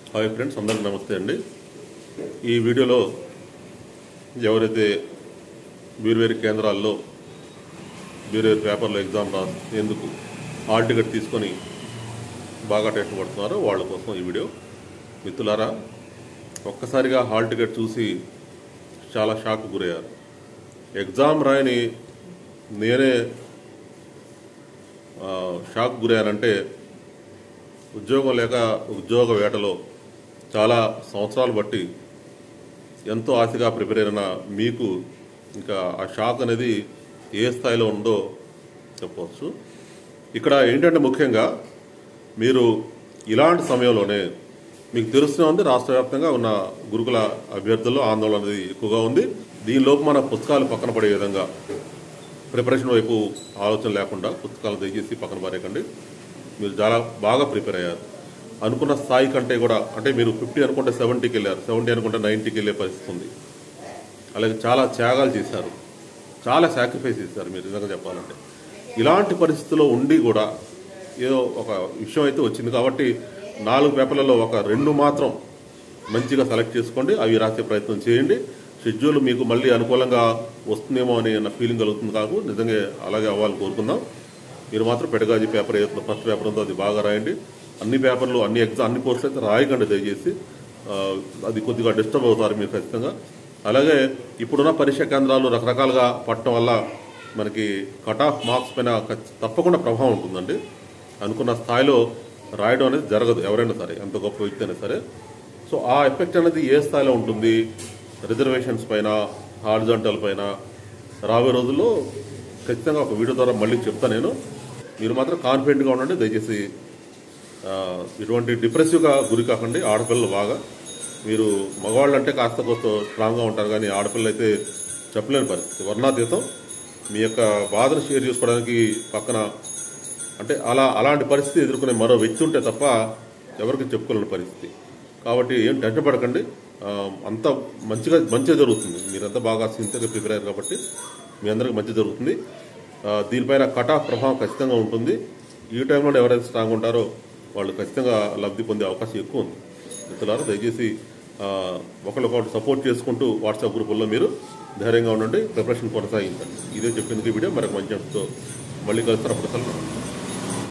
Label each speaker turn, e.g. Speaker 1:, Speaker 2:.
Speaker 1: Hi friends, అందరికీ నమస్తే అండి. ఈ వీడియోలో ఎవరైతే వేరు కేంద్రాల్లో వేరు పేపర్లో ఎగ్జామ్ రాసేందుకు హాల్ టికెట్ తీసుకొని బాగా టెస్ట్ పడుతున్నారో వాళ్ళ కోసం ఈ వీడియో. మిత్రులారా, ఒక్కసారిగా హాల్ టికెట్ చూసి చాలా షాక్ గురయ్యారు. ఎగ్జామ్ రాయని నేనే షాక్ గురయ్యానంటే, ఉద్యోగం లేక ఉద్యోగ వేటలో చాలా సంవత్సరాలు బట్టి ఎంతో ఆశగా ప్రిపేర్ అయిన మీకు ఇంకా ఆ షాక్ అనేది ఏ స్థాయిలో ఉందో చెప్పవచ్చు. ఇక్కడ ఏంటంటే, ముఖ్యంగా మీరు ఇలాంటి సమయంలోనే మీకు తెలుస్తూనే ఉంది, రాష్ట్ర వ్యాప్తంగా ఉన్న గురుకుల అభ్యర్థుల్లో ఆందోళన అనేది ఎక్కువగా ఉంది. దీనిలోపు మన పుస్తకాలు పక్కన పడే విధంగా ప్రిపరేషన్ వైపు ఆలోచన లేకుండా పుస్తకాలు దయచేసి పక్కన పారేయకండి. మీరు చాలా బాగా ప్రిపేర్ అయ్యారు. అనుకున్న స్థాయి కంటే కూడా, అంటే మీరు 50 అనుకుంటే 70కి వెళ్ళారు, 70 అనుకుంటే 90కి వెళ్ళే పరిస్థితి ఉంది. అలాగే చాలా త్యాగాలు చేశారు, చాలా సాక్రిఫైస్ చేశారు మీరు నిజంగా చెప్పాలంటే. ఇలాంటి పరిస్థితుల్లో ఉండి కూడా ఏదో ఒక విషయం అయితే వచ్చింది కాబట్టి 4 పేపర్లలో ఒక 2 మాత్రం మంచిగా సెలెక్ట్ చేసుకోండి, అవి రాసే ప్రయత్నం చేయండి. షెడ్యూల్ మీకు మళ్ళీ అనుకూలంగా వస్తుందేమో అనే ఫీలింగ్ కలుగుతుంది కాదు, నిజంగా అలాగే అవ్వాలని కోరుకుందాం. మీరు మాత్రం పెడగాజీ పేపర్ ఏదో ఫస్ట్ పేపర్ ఉందో అది బాగా రాయండి. అన్ని పేపర్లు అన్ని పోస్టులు అయితే రాయకండి దయచేసి, అది కొద్దిగా డిస్టర్బ్ అవుతారు మీరు ఖచ్చితంగా. అలాగే ఇప్పుడున్న పరీక్షా కేంద్రాలు రకరకాలుగా పట్టడం వల్ల మనకి కట్ ఆఫ్ మార్క్స్ పైన తప్పకుండా ప్రభావం ఉంటుందండి. అనుకున్న స్థాయిలో రాయడం అనేది జరగదు ఎవరైనా సరే, ఎంత గొప్ప వ్యక్తి అయినా సరే. సో ఆ ఎఫెక్ట్ అనేది ఏ స్థాయిలో ఉంటుంది, రిజర్వేషన్స్ పైన, హారిజాంటల్ పైన రాబోయే రోజుల్లో ఖచ్చితంగా ఒక వీడియో ద్వారా మళ్ళీ చెప్తాను నేను. మీరు మాత్రం కాన్ఫిడెంట్గా ఉండండి దయచేసి. ఇటువంటి డిప్రెసివ్గా గురి కాకండి. ఆడపిల్లలు బాగా, మీరు మగవాళ్ళు అంటే కాస్త కొంత స్ట్రాంగ్గా ఉంటారు, కానీ ఆడపిల్లలు అయితే చెప్పలేని పరిస్థితి, వర్ణాతీతం. మీ యొక్క బాధను షేర్ చేసుకోవడానికి పక్కన అంటే అలాంటి పరిస్థితి ఎదుర్కొనే మరో వ్యక్తి ఉంటే తప్ప ఎవరికి చెప్పుకోలేని పరిస్థితి. కాబట్టి ఏం టెన్షన్ పడకండి, అంత మంచిగా జరుగుతుంది. మీరంతా బాగా సిన్సియర్గా ప్రిపేర్ అయ్యారు కాబట్టి మీ అందరికీ మంచి జరుగుతుంది. దీనిపైన కట్ ఆఫ్ ప్రభావం ఖచ్చితంగా ఉంటుంది. ఈ టైంలో ఎవరైతే స్ట్రాంగ్ ఉంటారో వాళ్ళు ఖచ్చితంగా లబ్ధి పొందే అవకాశం ఎక్కువ ఉంది. మిత్రులారా, దయచేసి ఒకరికొకరు సపోర్ట్ చేసుకుంటూ వాట్సాప్ గ్రూపుల్లో మీరు ధైర్యంగా ఉండండి, ప్రిపరేషన్ కొనసాగించండి. ఇదే చెప్పింది ఈ వీడియో. మరొక మంచి అంశంతో మళ్ళీ కలుస్తారు. అప్పుడు